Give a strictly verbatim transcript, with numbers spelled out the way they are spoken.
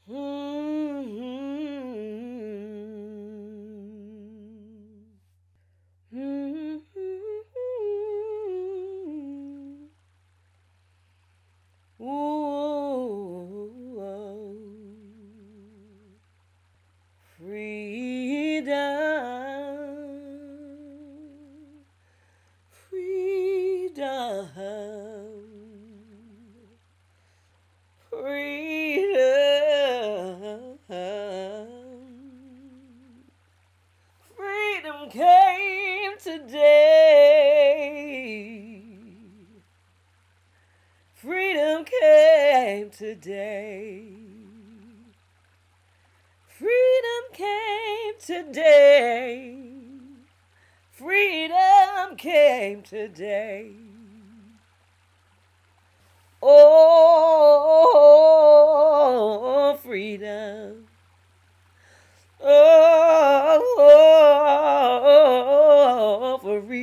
Freedom came today. Freedom came today. Freedom came today. Freedom came today. Oh, freedom. Oh, for